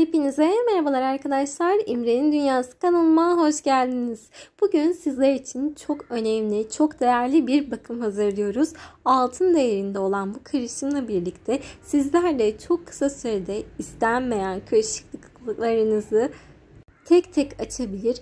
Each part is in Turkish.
Hepinize merhabalar arkadaşlar. İmre'nin Dünyası kanalıma hoş geldiniz. Bugün sizler için çok önemli, çok değerli bir bakım hazırlıyoruz. Altın değerinde olan bu karışımla birlikte sizlerle çok kısa sürede istenmeyen kırışıklıklarınızı tek tek açabilir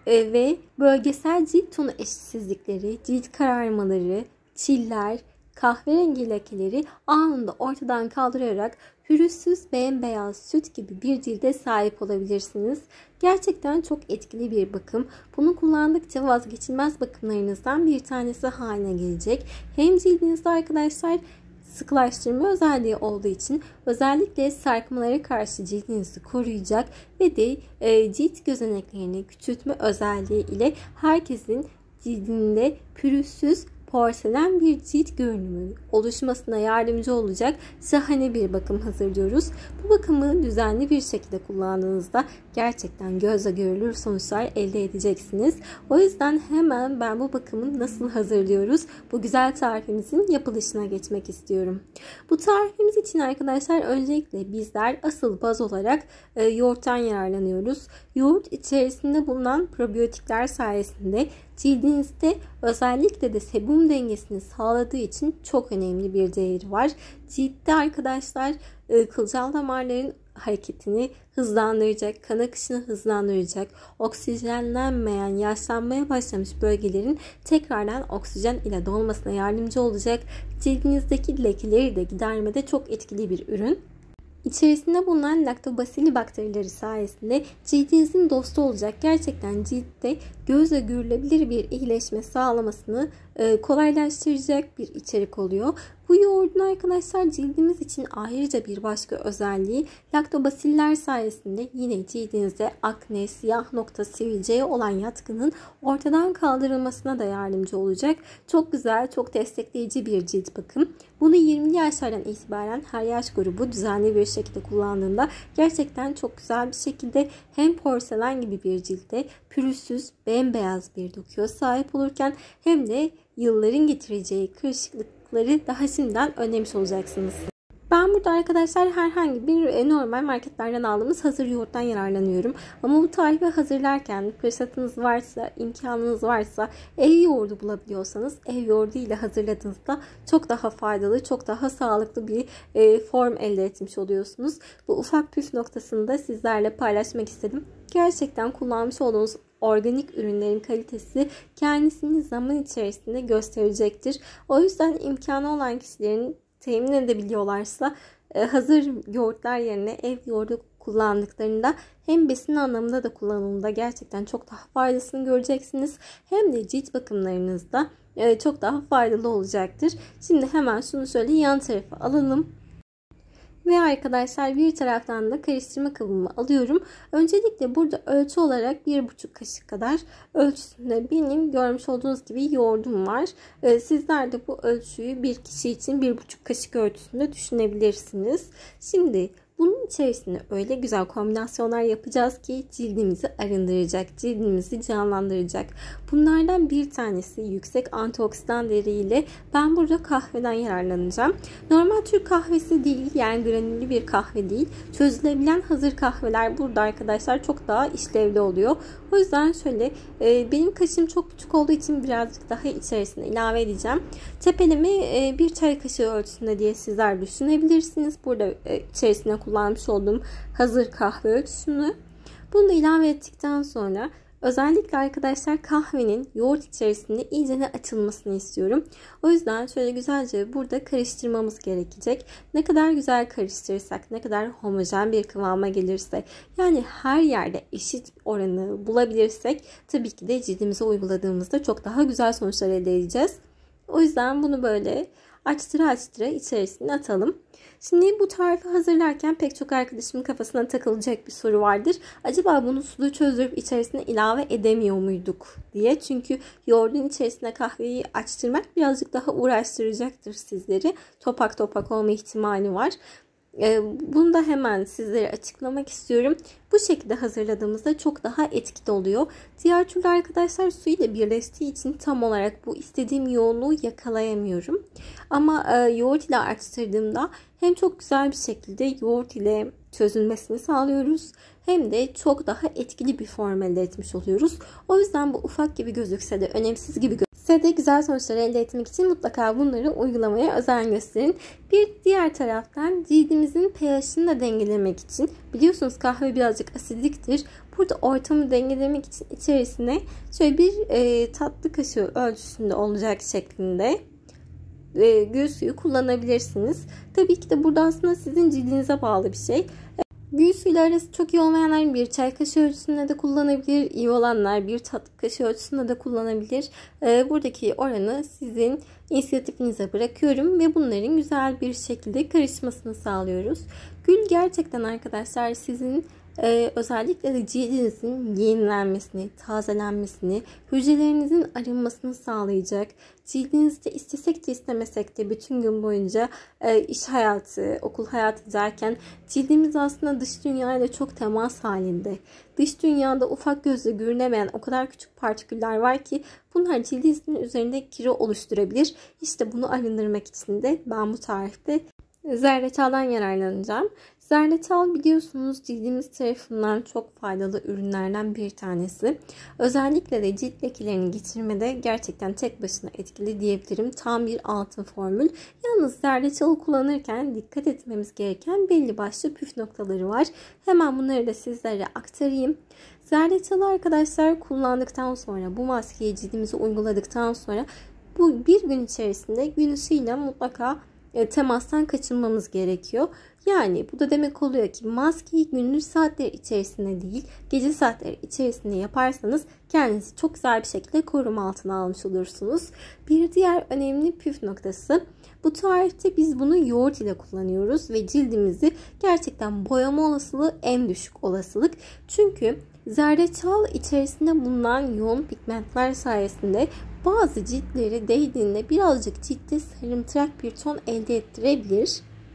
ve bölgesel cilt tonu eşitsizlikleri, cilt kararmaları, çiller, kahverengi lekeleri anında ortadan kaldırarak pürüzsüz bembeyaz süt gibi bir cilde sahip olabilirsiniz. Gerçekten çok etkili bir bakım. Bunu kullandıkça vazgeçilmez bakımlarınızdan bir tanesi haline gelecek. Hem cildinizde arkadaşlar sıkılaştırma özelliği olduğu için özellikle sarkmalara karşı cildinizi koruyacak ve de cilt gözeneklerini küçültme özelliği ile herkesin cildinde pürüzsüz porselen bir cilt görünümü oluşmasına yardımcı olacak şahane bir bakım hazırlıyoruz. Bu bakımı düzenli bir şekilde kullandığınızda gerçekten gözle görülür sonuçlar elde edeceksiniz. O yüzden hemen ben bu bakımı nasıl hazırlıyoruz bu güzel tarifimizin yapılışına geçmek istiyorum. Bu tarifimiz için arkadaşlar öncelikle bizler asıl baz olarak yoğurttan yararlanıyoruz. Yoğurt içerisinde bulunan probiyotikler sayesinde cildinizde özellikle de sebum dengesini sağladığı için çok önemli bir değeri var. Ciltte arkadaşlar kılcal damarların hareketini hızlandıracak, kan akışını hızlandıracak, oksijenlenmeyen, yaşlanmaya başlamış bölgelerin tekrardan oksijen ile dolmasına yardımcı olacak. Cildinizdeki lekeleri de gidermede çok etkili bir ürün. İçerisinde bulunan laktobasili bakterileri sayesinde cildinizin dostu olacak. Gerçekten ciltte gözle görülebilir bir iyileşme sağlamasını kolaylaştıracak bir içerik oluyor. Bu yoğurdun arkadaşlar cildimiz için ayrıca bir başka özelliği laktobasiller sayesinde yine cildinizde akne, siyah nokta, sivilceye olan yatkının ortadan kaldırılmasına da yardımcı olacak. Çok güzel, çok destekleyici bir cilt bakım. Bunu 20'li yaşlardan itibaren her yaş grubu düzenli bir şekilde kullandığında gerçekten çok güzel bir şekilde hem porselen gibi bir cilde pürüzsüz, bembeyaz bir dokuya sahip olurken hem de yılların getireceği kırışıklıkları daha şimdiden önlemiş olacaksınız. Ben burada arkadaşlar herhangi bir normal marketlerden aldığımız hazır yoğurttan yararlanıyorum. Ama bu tarifi hazırlarken fırsatınız varsa, imkanınız varsa ev yoğurdu bulabiliyorsanız ev yoğurdu ile hazırladığınızda çok daha faydalı, çok daha sağlıklı bir form elde etmiş oluyorsunuz. Bu ufak püf noktasını da sizlerle paylaşmak istedim. Gerçekten kullanmış olduğunuz organik ürünlerin kalitesi kendisini zaman içerisinde gösterecektir. O yüzden imkanı olan kişilerin temin edebiliyorlarsa hazır yoğurtlar yerine ev yoğurdu kullandıklarında hem besin anlamında da kullanımında gerçekten çok daha faydasını göreceksiniz. Hem de cilt bakımlarınızda çok daha faydalı olacaktır. Şimdi hemen şunu şöyle yan tarafa alalım. Ve arkadaşlar bir taraftan da karıştırma kabımı alıyorum. Öncelikle burada ölçü olarak 1,5 kaşık kadar ölçüsünde benim görmüş olduğunuz gibi yoğurdum var. Sizler de bu ölçüyü bir kişi için 1,5 kaşık ölçüsünde düşünebilirsiniz. Şimdi bunun içerisinde öyle güzel kombinasyonlar yapacağız ki cildimizi arındıracak, cildimizi canlandıracak. Bunlardan bir tanesi yüksek antioksidan değeriyle ben burada kahveden yararlanacağım. Normal Türk kahvesi değil, yani granüllü bir kahve değil. Çözülebilen hazır kahveler burada arkadaşlar çok daha işlevli oluyor. O yüzden şöyle benim kaşığım çok küçük olduğu için birazcık daha içerisine ilave edeceğim. Tepeleme bir çay kaşığı ölçüsünde diye sizler düşünebilirsiniz. Burada içerisine kullanmış olduğum hazır kahve ölçüsünü. Bunu da ilave ettikten sonra özellikle arkadaşlar kahvenin yoğurt içerisinde iyicene açılmasını istiyorum. O yüzden şöyle güzelce burada karıştırmamız gerekecek. Ne kadar güzel karıştırırsak, ne kadar homojen bir kıvama gelirse, yani her yerde eşit oranı bulabilirsek tabii ki de cildimize uyguladığımızda çok daha güzel sonuçlar elde edeceğiz. O yüzden bunu böyle açtıra açtıra içerisine atalım. Şimdi bu tarifi hazırlarken pek çok arkadaşımın kafasına takılacak bir soru vardır. Acaba bunu suda çözdürüp içerisine ilave edemiyor muyduk diye. Çünkü yoğurdun içerisine kahveyi açtırmak birazcık daha uğraştıracaktır sizleri. Topak topak olma ihtimali var. Bunu da hemen sizlere açıklamak istiyorum. Bu şekilde hazırladığımızda çok daha etkili oluyor. Diğer türlü arkadaşlar su ile birleştiği için tam olarak bu istediğim yoğunluğu yakalayamıyorum. Ama yoğurt ile açtırdığımda hem çok güzel bir şekilde yoğurt ile çözülmesini sağlıyoruz. Hem de çok daha etkili bir form elde etmiş oluyoruz. O yüzden bu ufak gibi gözükse de, önemsiz gibi gözükse de güzel sonuçlar elde etmek için mutlaka bunları uygulamaya özen gösterin. Bir diğer taraftan cildimizin pH'ini de dengelemek için, biliyorsunuz kahve birazcık asidiktir. Burada ortamı dengelemek için içerisine şöyle bir tatlı kaşığı ölçüsünde olacak şeklinde gül suyu kullanabilirsiniz. Tabii ki de burada aslında sizin cildinize bağlı bir şey. Gül suyuyla arası çok iyi olmayanlar bir çay kaşığı ölçüsünde de kullanabilir. İyi olanlar bir tatlı kaşığı ölçüsünde de kullanabilir. Buradaki oranı sizin inisiyatifinize bırakıyorum ve bunların güzel bir şekilde karışmasını sağlıyoruz. Gül gerçekten arkadaşlar sizin özellikle de cildinizin yenilenmesini, tazelenmesini, hücrelerinizin arınmasını sağlayacak. Cildinizde istesek de istemesek de bütün gün boyunca iş hayatı, okul hayatı derken cildimiz aslında dış dünyayla çok temas halinde. Dış dünyada ufak gözle görünemeyen o kadar küçük partiküller var ki bunlar cildinizin üzerinde kiri oluşturabilir. İşte bunu arındırmak için de ben bu tarifte zerdeçaldan yararlanacağım. Zerdeçal biliyorsunuz cildimiz tarafından çok faydalı ürünlerden bir tanesi. Özellikle de cilt lekelerini geçirmede gerçekten tek başına etkili diyebilirim. Tam bir altın formül. Yalnız zerdeçalı kullanırken dikkat etmemiz gereken belli başlı püf noktaları var. Hemen bunları da sizlere aktarayım. Zerdeçalı arkadaşlar kullandıktan sonra, bu maskeyi cildimize uyguladıktan sonra bu bir gün içerisinde gün ışığıyla mutlaka temastan kaçınmamız gerekiyor. Yani bu da demek oluyor ki maskeyi gündüz saatleri içerisinde değil, gece saatleri içerisinde yaparsanız kendinizi çok güzel bir şekilde koruma altına almış olursunuz. Bir diğer önemli püf noktası, bu tarifte biz bunu yoğurt ile kullanıyoruz ve cildimizi gerçekten boyama olasılığı en düşük olasılık. Çünkü zerdeçal içerisinde bulunan yoğun pigmentler sayesinde bazı ciltleri değdiğinde birazcık ciltte sarımtırak bir ton elde ettirebilir.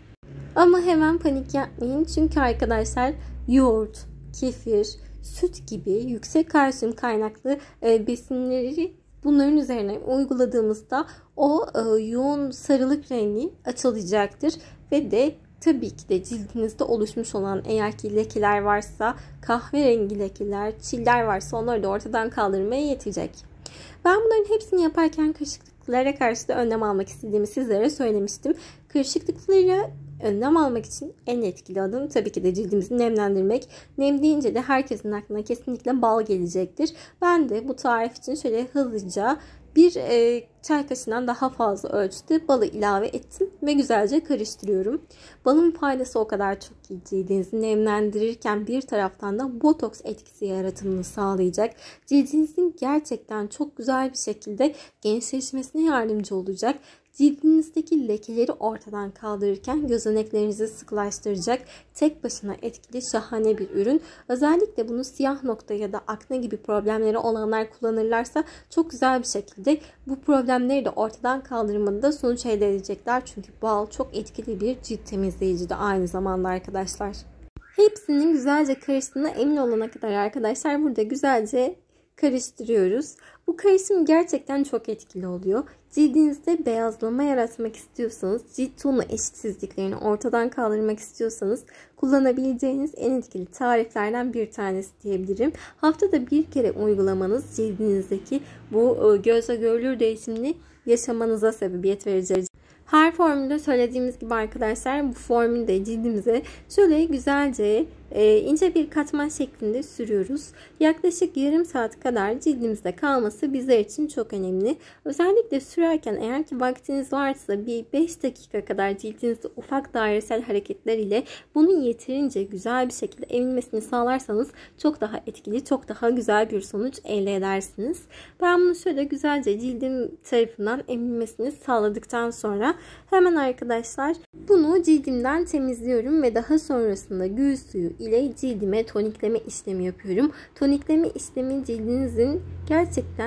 Ama hemen panik yapmayın. Çünkü arkadaşlar yoğurt, kefir, süt gibi yüksek kalsiyum kaynaklı besinleri bunların üzerine uyguladığımızda o yoğun sarılık rengi açılacaktır. Ve de tabii ki de cildinizde oluşmuş olan eğer ki lekeler varsa, kahverengi lekeler, çiller varsa onları da ortadan kaldırmaya yetecek. Ben bunların hepsini yaparken kırışıklıklara karşı da önlem almak istediğimi sizlere söylemiştim. Kırışıklıklara önlem almak için en etkili adım tabii ki de cildimizi nemlendirmek. Nem deyince de herkesin aklına kesinlikle bal gelecektir. Ben de bu tarif için şöyle hızlıca bir çay kaşığından daha fazla ölçüde balı ilave ettim ve güzelce karıştırıyorum. Balın faydası o kadar çok ki cildinizi nemlendirirken bir taraftan da botoks etkisi yaratımını sağlayacak. Cildinizin gerçekten çok güzel bir şekilde gençleşmesine yardımcı olacak. Cildinizdeki lekeleri ortadan kaldırırken gözeneklerinizi sıkılaştıracak tek başına etkili şahane bir ürün. Özellikle bunu siyah nokta ya da akne gibi problemleri olanlar kullanırlarsa çok güzel bir şekilde bu problemleri de ortadan kaldırmada sonuç elde edecekler. Çünkü bal çok etkili bir cilt temizleyici de aynı zamanda arkadaşlar. Hepsinin güzelce karıştığına emin olana kadar arkadaşlar burada güzelce karıştırıyoruz. Bu karışım gerçekten çok etkili oluyor. Cildinizde beyazlama yaratmak istiyorsanız, cilt tonu eşitsizliklerini ortadan kaldırmak istiyorsanız kullanabileceğiniz en etkili tariflerden bir tanesi diyebilirim. Haftada bir kere uygulamanız cildinizdeki bu gözle görülür değişimini yaşamanıza sebebiyet verecek. Her formülde söylediğimiz gibi arkadaşlar bu formülü de cildimize şöyle güzelce ince bir katman şeklinde sürüyoruz. Yaklaşık yarım saat kadar cildimizde kalması bizler için çok önemli. Özellikle sürerken eğer ki vaktiniz varsa bir 5 dakika kadar cildinizde ufak dairesel hareketler ile bunun yeterince güzel bir şekilde emilmesini sağlarsanız çok daha etkili, çok daha güzel bir sonuç elde edersiniz. Ben bunu şöyle güzelce cildim tarafından emilmesini sağladıktan sonra hemen arkadaşlar bunu cildimden temizliyorum ve daha sonrasında gül suyu ile cildime tonikleme işlemi yapıyorum. Tonikleme işlemi cildinizin gerçekten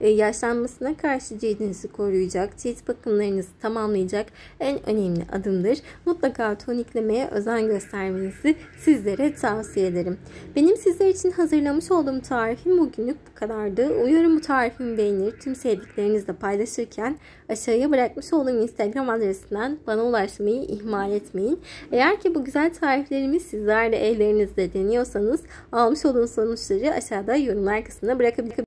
yaşlanmasına karşı cildinizi koruyacak, cilt bakımlarınızı tamamlayacak en önemli adımdır. Mutlaka toniklemeye özen göstermenizi sizlere tavsiye ederim. Benim sizler için hazırlamış olduğum tarifim bugünlük bu kadardı. Umarım bu tarifimi beğenir, tüm sevdiklerinizle paylaşırken aşağıya bırakmış olduğum Instagram adresinden bana ulaşmayı ihmal etmeyin. Eğer ki bu güzel tariflerimi sizler de evlerinizde deniyorsanız almış olduğunuz sonuçları aşağıda yorumlar kısmına bırakabilirsiniz.